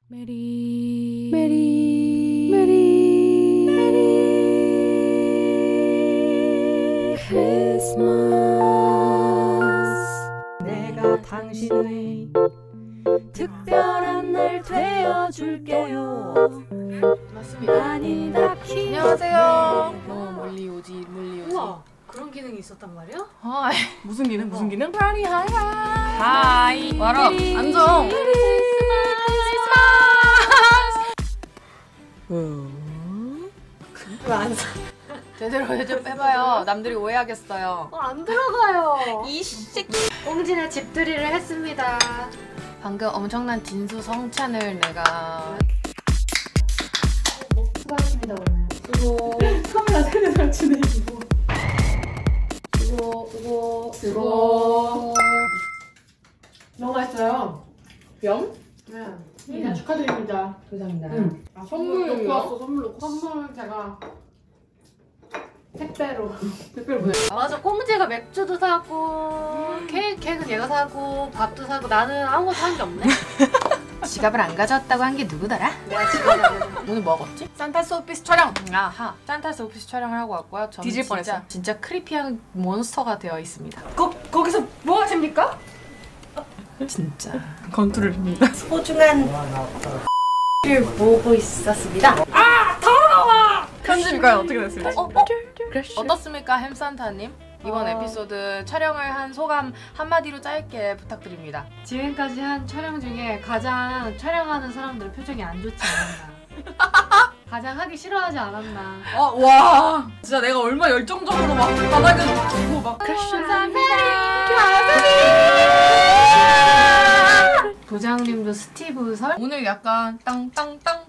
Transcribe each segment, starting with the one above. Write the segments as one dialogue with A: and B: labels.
A: 메리 크리스마스. 내가 당신의 특별한 날 되어줄게요.
B: 맞습니다.
A: 아니다 키.
B: 안녕하세요. 멀리 오지.
A: 우와, 그런 기능이 있었단 말이야?
B: 하이.
C: 무슨 기능? 무슨 기능?
A: 하이 하이
B: 하이. 와라. 안정.
A: 왜안 사?
B: 제대로 좀 빼봐요. 남들이 오해하겠어요.
A: 안 들어가요.
B: 이 새끼.
A: 꽁진의 집들이를 했습니다.
B: 방금 엄청난 진수성찬을 내가.
A: 수고하셨습니다 오늘. 수고.
C: 카메라 3살 진행이고.
A: 수고.
C: 너무 맛있어요. 영?
A: 네.
C: 네. 축하드립니다.
B: 감사합니다.
C: 아, 선물 놓고 왔어. 선물 놓고. 선물 제가 택배로 보내.
A: 맞아, 꽁지가 맥주도 사고 케이크는 얘가 사고 밥도 사고 나는 아무것도 한 게 없네.
B: 지갑을 안 가져왔다고 한 게 누구더라?
A: 내가 지금
B: 오늘 뭐 먹었지? 산타스 오피스 촬영! 아하! 산타스 오피스 촬영을 하고 왔고요. 저는
C: 뒤질 뻔했어.
B: 진짜 크리피한 몬스터가 되어 있습니다.
C: 거기서 뭐 하십니까?
B: 진짜.
C: 건투를 줍니다.
A: 소중한 를 보고 있었습니다.
C: 편집이가요? 어떻게 됐을지?
B: 어떻습니까, 햄산타님? 이번 에피소드 촬영을 한 소감 한마디로 짧게 부탁드립니다.
A: 지금까지 한 촬영 중에 가장 촬영하는 사람들의 표정이 안 좋지 않았나. 가장 하기 싫어하지 않았나.
C: 와 진짜 내가 얼마나 열정적으로 막 바닥에 두고 막
A: 부장님도 스티브설?
B: 오늘 약간 땅땅땅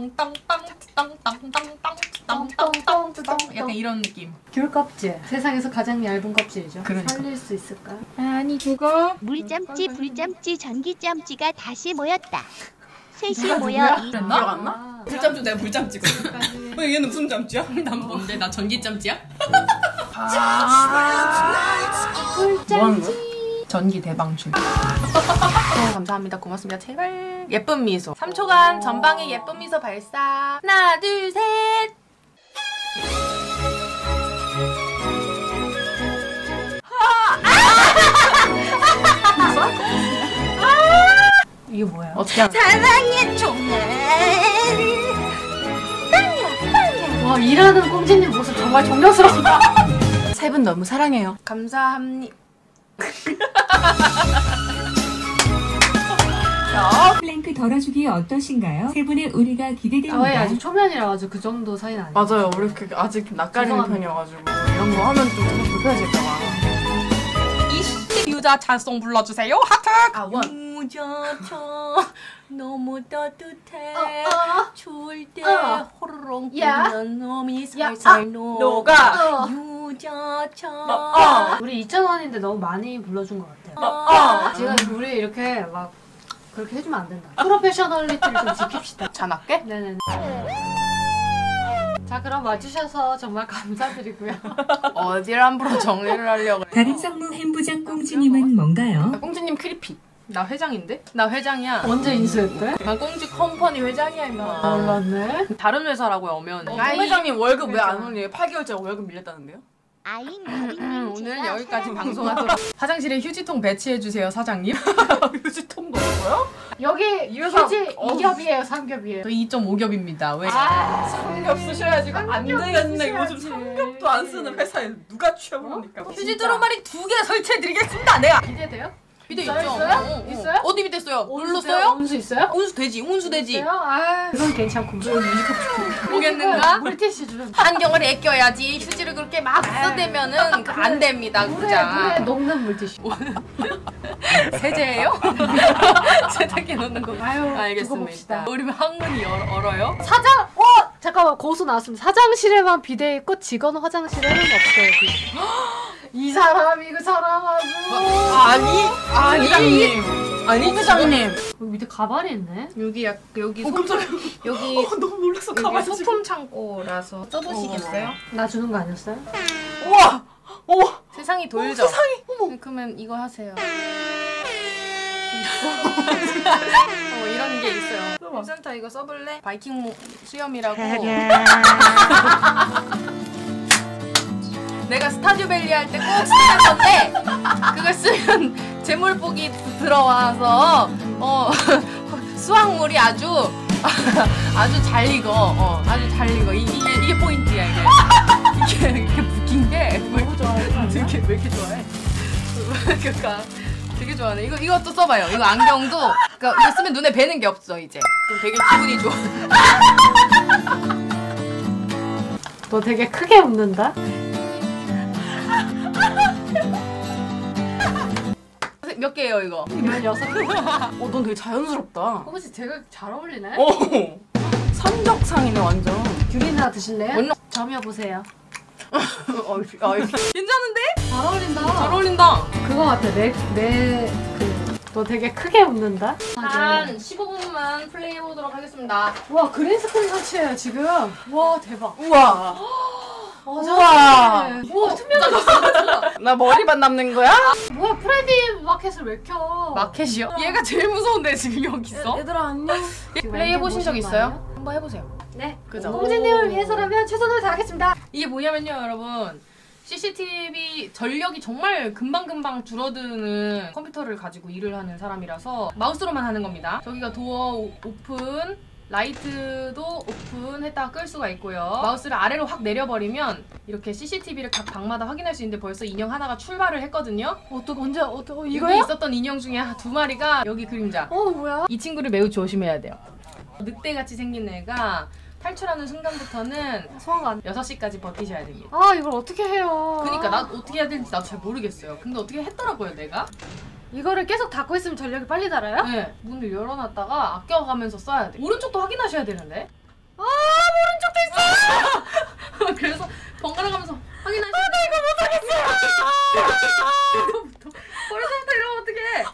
B: 약간 이런 느낌.
A: 귤 껍질. 세상에서 가장 얇은 껍질이죠.
B: 그러니까.
A: 살릴 수 있을까?
B: 아니 누가?
D: 물짬찌, 불짬찌, 전기짬찌가 다시 모였다. 셋이 모여
C: 누구야?
D: 이
C: 기억 안 나? 불짬찌 내가 불짬찌거든. 왜 얘는 무슨 짬찌야?
B: 난 뭔데? 나 전기짬찌야?
A: 꿀짬찌.
B: 전기 대방출. 감사합니다. 고맙습니다. 제발 예쁜 미소. 3초간 전방에 예쁜 미소 발사. 하나, 둘, 셋.
A: 이게 뭐야?
B: 어떻게 하는?
D: 사랑의 종말.
A: 와, 일하는 꽁지님 모습 정말 존경스럽다.
B: 세 분 너무 사랑해요. 감사합니다.
E: 플랭크 덜어주기 어떠신가요? 세 분의 우리가
A: 저희
E: 기대됩니다.
A: 아직 초면이라 가지고 그 정도 사이는 아니에요.
C: 맞아요. 우리 아직 낯가리는
A: 죄송합니다.
C: 편이어가지고 이런 거 하면 좀 불편해질까봐.
B: 유자 찬송 불러주세요. 하트.
C: 아, 원.
B: 유자차 너무 따뜻해. 추울 때 호로록
A: 야.
B: 부는 놈이
A: 야.
B: 살살 녹아. 유자차.
A: 우리 2,000원인데 너무 많이 불러준 것 같아요. 지금 우리 이렇게 막 그렇게 해주면 안 된다. 프로페셔널리티를 좀 지킵시다.
B: 잔할게.
A: 네네네. 자, 그럼 와주셔서 정말 감사드리고요.
B: 어딜 함부로 정리를 하려고.
E: 다른 성무 햄부장 꽁지님은 뭔가요?
B: 꽁지님 크리피. 나 회장인데? 나 회장이야.
A: 언제 인수했대?
B: 나 꽁지 컴퍼니 회장이야 임마.
A: 몰랐네.
B: 다른 회사라고요 오면.
C: 송 회장님 월급 왜 안 올려요? 8개월째 월급 밀렸다는데요?
D: 아잉
B: 오늘 여기까지 방송하도록. 화장실에 휴지통 배치해주세요 사장님.
C: 휴지통도 없고요?
A: 여기
C: 이 회사
A: 휴지 2겹이에요, 3겹이에요.
B: 저 2.5겹입니다. 왜?
C: 삼겹 쓰셔야지. 안 되겠네. 요즘
A: 쓰셔야지.
C: 삼겹도 안 쓰는 회사에 누가 취업합니까?
B: 휴지 두루마리 2개 설치해드리겠습니다. 내가.
A: 기대돼요?
B: 비대
A: 있어요?
B: 있죠.
A: 있어요? 있어요?
B: 어디 비대 써요?
A: 온수
B: 눌렀어요?
A: 온수 있어요?
B: 온수 되지. 온수 되지.
A: 있어요? 아, 그건 괜찮고.
B: 보겠는가?
A: 물티슈 좀.
B: 안경을 애껴야지. 휴지를 그렇게 막 쓰대면은 안 됩니다.
A: 물에
B: 그자.
A: 녹는 물티슈.
B: 세제예요? 세탁기 넣는 거.
A: 아유, 두고
B: 알겠습니다.
A: 봅시다.
B: 우리 학문이 얼어요?
A: 사장! 잠깐만, 고수 나왔습니다. 사장실에만 비대 있고 직원 화장실에는 없어요. 비대. 이 사람이 그 사람하고.
C: 아니 회장님. 아니 회장님.
A: 여기 밑에 가발이 있네.
B: 여기 여기
C: 깜짝이야.
B: 여기
C: 너무 놀랐어.
B: 여기
C: 가만히 지금.
B: 소품 창고라서 써보시겠어요?
A: 나 주는 거 아니었어요?
C: 우와. 우와.
B: 세상이 돌죠?
C: 세상에. 어머.
B: 그러면 이거 하세요. 이런 이런 게 있어요. 홈센터 이거 써볼래? 바이킹 수염이라고. 내가 스타듀밸리 할 때 꼭 쓰는 건데 그걸 쓰면 재물복이 들어와서 수확물이 아주 잘 익어. 아주 잘 익어. 이게 포인트야 이게. 이게 웃긴 게
A: 너무 좋아해.
B: 되게 왜 이렇게 좋아해? 그러니까 되게 좋아하네. 이것도 써봐요. 이거 안경도 그러니까 이거 쓰면 눈에 뵈는 게 없어 이제. 그럼 되게 기분이 좋아.
A: 너 되게 크게 웃는다?
B: 몇 개예요 이거?
A: 16개.
B: 넌 되게 자연스럽다.
A: 혹시 제가 잘 어울리네?
B: 산적상이네 완전.
A: 귤이나 드실래요?
B: 원래-
A: 점이어 보세요.
B: 괜찮은데?
A: 잘 어울린다.
B: 잘 어울린다.
A: 그거 같아. 너 되게 크게 웃는다?
B: 한 15분만 플레이 해보도록 하겠습니다.
A: 와, 그린스크린 설치해요, 지금. 와, 대박.
B: 우와.
A: 우와. 우와, 투명해졌어.
B: 나 머리만 남는 거야?
A: 뭐야, 프레디 마켓을 왜 켜?
B: 마켓이요? 얘가 제일 무서운데 지금 여기 있어?
A: 얘들아, 안녕.
B: 플레이 해보신 적 있어요? 한번 해보세요.
A: 네.
B: 그죠?
A: 홍진님을 위해서라면 최선을 다하겠습니다.
B: 이게 뭐냐면요 여러분, CCTV 전력이 정말 금방금방 줄어드는 컴퓨터를 가지고 일을 하는 사람이라서 마우스로만 하는 겁니다. 저기가 도어 오픈, 라이트도 오픈했다가 끌 수가 있고요. 마우스를 아래로 확 내려버리면 이렇게 CCTV를 각 방마다 확인할 수 있는데 벌써 인형 하나가 출발을 했거든요. 여기
A: 이거요?
B: 있었던 인형 중에 2마리가 여기 그림자.
A: 뭐야?
B: 이 친구를 매우 조심해야 돼요. 늑대같이 생긴 애가 탈출하는 순간부터는
A: 소화가 안
B: 6시까지 버티셔야 됩니다.
A: 아, 이걸 어떻게 해요?
B: 그러니까 나 어떻게 해야 되는지 나도 잘 모르겠어요. 근데 어떻게 했더라고요 내가.
A: 이거를 계속 닫고 있으면 전력이 빨리 달아요?
B: 네, 문을 열어놨다가 아껴가면서 써야 돼. 오른쪽도 확인하셔야 되는데.
A: 아, 오른쪽도 있어!
B: 그래서 번갈아 가면서 확인하셔야 돼. 나 이거 못하겠어! 벌써부터 이러면 어떡해.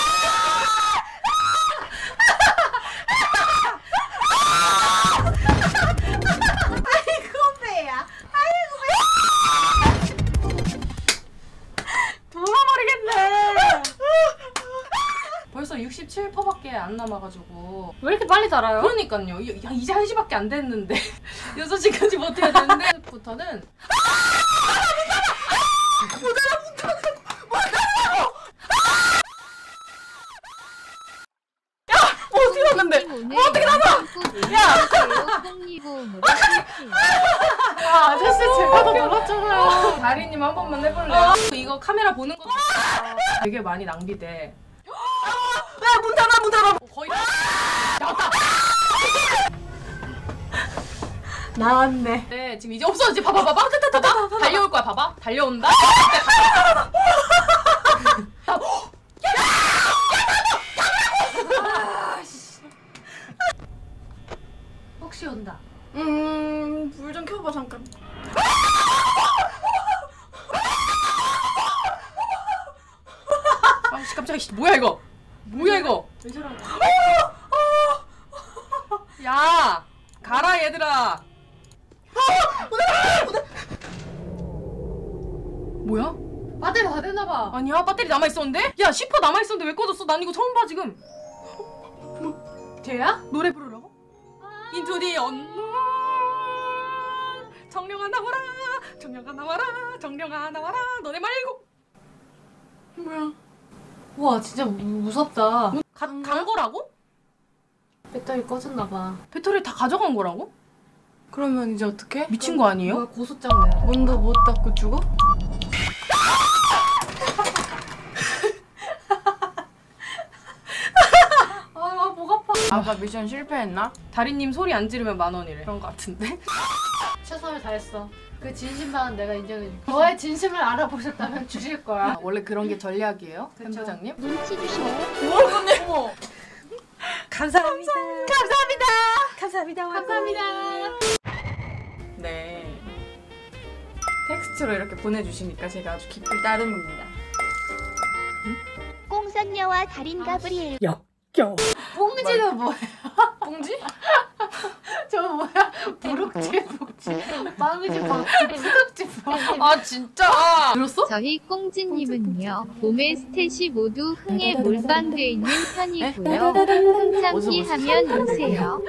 A: 돌아버리겠네!
B: 벌써 67%밖에 안 남아가지고.
A: 왜 이렇게 빨리 달아요?
B: 그러니까요. 이제 1시밖에 안 됐는데 6시까지 버텨야 되는데 부터는 어떻게 났는데?
D: 어떻게 나가?
A: 아, 아저씨 제가 더 놀랐잖아요.
B: 다리님 한 번만 해볼래요? 이거 카메라 보는 것도 되게 많이 낭비돼. 야, 문 닫아! 거의
A: 나왔네.
B: 네, 지금 이제 없어. 이제 봐봐. 달려올 거야. 봐봐. 달려온다.
A: 혹시 온다.
B: 불 좀 켜봐 잠깐. 아씨 깜짝이야. 뭐야 이거?
A: 왜 저러는
B: 야, 가라 얘들아. 뭐야?
A: 배터리 다 됐나봐.
B: 아니야, 배터리 남아 있었는데? 야, 10% 남아 있었는데 왜 꺼졌어? 난 이거 처음 봐 지금.
A: 쟤야?
B: 노래 부르라고? Into the unknown. 정령아 나와라, 정령아 나와라, 정령아 나와라. 너네 말고. 뭐야?
A: 우와, 진짜 무섭다.
B: 간 거라고?
A: 배터리 꺼졌나봐.
B: 배터리 다 가져간 거라고?
C: 그러면 이제 어떡해?
B: 미친 거 아니에요?
A: 뭐야, 고소장네.
C: 문도 못 닫고 죽어?
A: 아, 목 아파.
C: 아까 미션 실패했나?
B: 다리님 소리 안 지르면 10,000원이래. 그런 거 같은데?
A: 최선을 다했어. 그 진심만은 내가 인정해줄게. 너의 진심을 알아보셨다면 주실 거야.
B: 원래 그런 게 전략이에요?
A: 그쵸.
B: 템부장님?
D: 눈치 주시네.
A: 감사합니다.
C: 네. 텍스트로 이렇게 보내주시니까 제가 아주 기쁠 따름입니다.
D: 꽁선녀와 달인 가브리엘.
A: 뽕지는 뭐야?
B: 뽕지?
A: 저 뭐야? 부룩지. 빵이지 빵. 푸덕지 빵.
B: 아 진짜.
A: 들었어?
D: 저희 꽁지님은요 봄의 스탯이 모두 흥에 몰빵돼 있는 편이고요. 흥sam기 하면 오세요.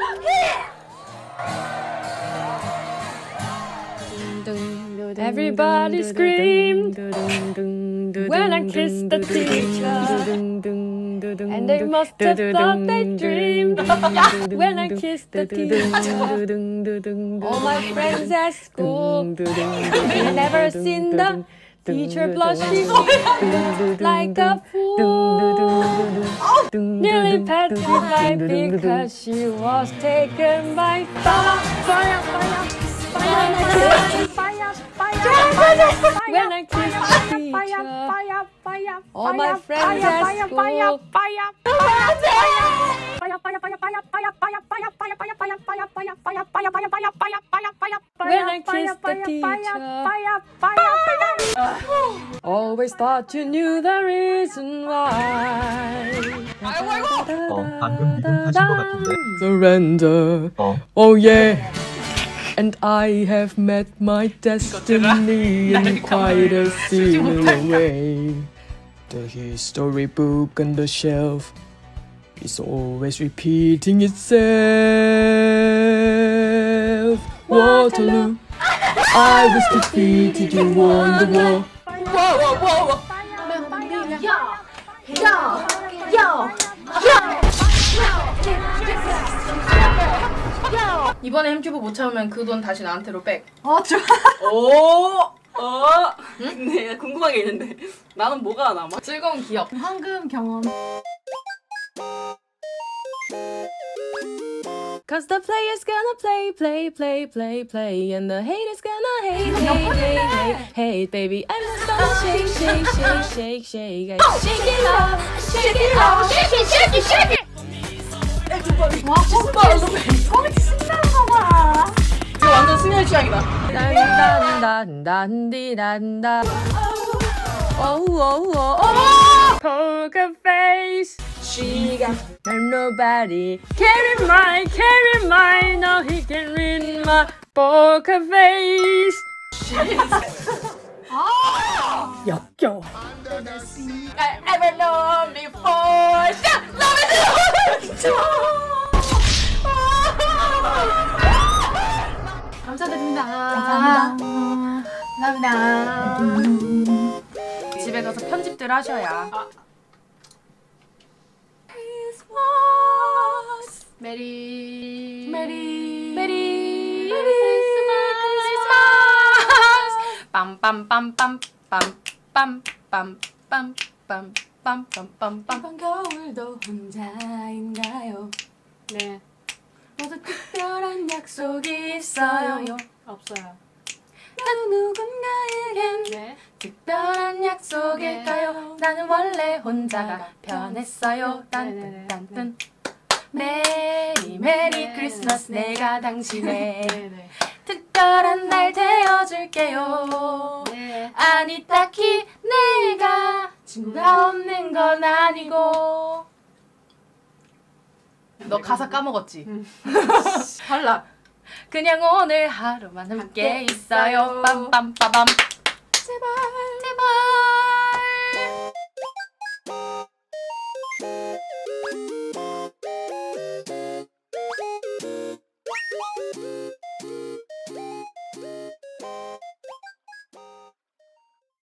F: Everybody screamed when I kissed the teacher, and they must have thought they dreamed when I kissed the teacher. All my friends at school had never seen the teacher blushing like a fool, nearly petrified because she was taken by fire. When I kissed the teacher, all my friends at school. When I kissed the teacher, always thought you knew the reason why.
G: 방금 리듬 타신 것 같은데.
F: Surrender. Oh yeah. And I have met my destiny in quite a similar way. The history book on the shelf is always repeating itself. Waterloo, I was defeated, you won the war.
B: 이번에 햄튜브 못 참으면 그 돈 다시 나한테로 백.
A: 좋아.
C: 근데 궁금한 게 있는데 나는 뭐가 남아?
B: 즐거운 기억.
A: 황금 경험.
F: Cause the player's gonna play, and the hater's gonna hate, baby. I'm just gonna shake, shake it up.
A: 와, 꽁지 신나는 봐.
C: 이거 완전 승현이 취향이다.
F: 단단단단디단다. Poker face. She got nobody carry my. Now he can read my poker face. 역겨워.
C: I ever known before.
A: 감사드립니다. 감사합니다.
B: 집에 가서 편집들 하셔야. 메리 빰빰빰빰빰빰빰빰빰빰빰빰빰빰빰.
C: 이번 겨울도 혼자인가요?
A: 네.
C: 모두 특별한 약속이 있어요.
A: 없어요.
C: 나도 누군가에겐
A: 네.
B: 특별한 약속일까요? 나는 원래 혼자가 편했어요. 딴딴딴. 메리 메리 크리스마스. 내가 당신의
A: 네네.
B: 특별한 날 되어줄게요.
A: 네.
B: 아니 딱히 내가 친구가 없는 건 아니고. 너 가사 까먹었지?
C: 탈락.
B: 그냥 오늘 하루만 함께 있어요. 빰빰빠밤.
C: 제발